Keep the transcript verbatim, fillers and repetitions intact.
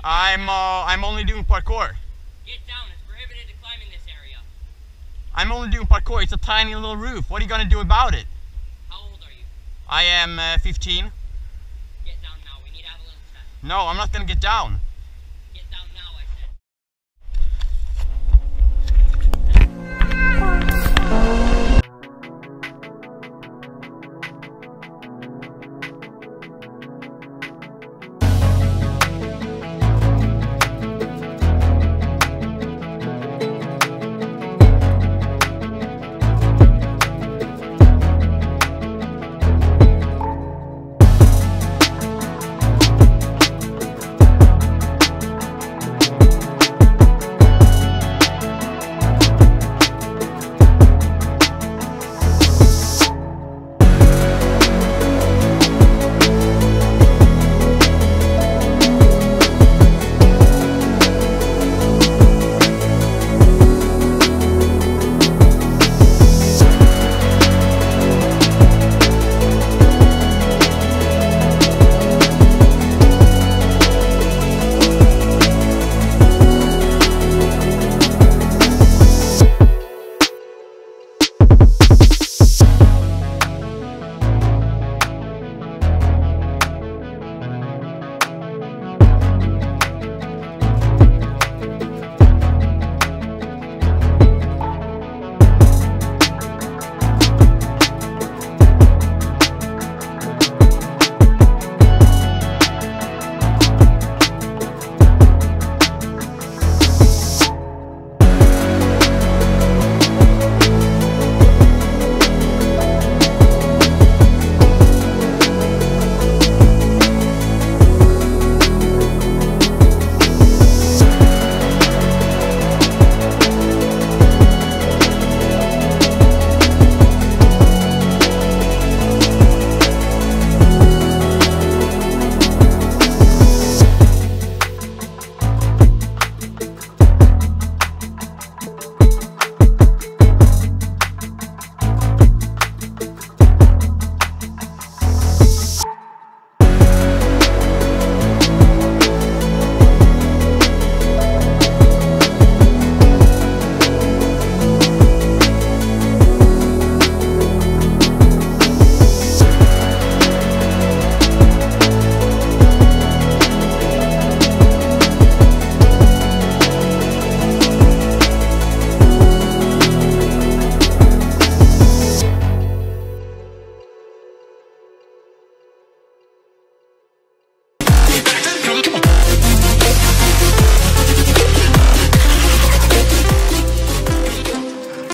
I'm, uh, I'm only doing parkour. Get down, it's prohibited to climb in this area. I'm only doing parkour, it's a tiny little roof. What are you gonna do about it? How old are you? I am uh, fifteen. Get down now, we need to have a little chat. No, I'm not gonna get down.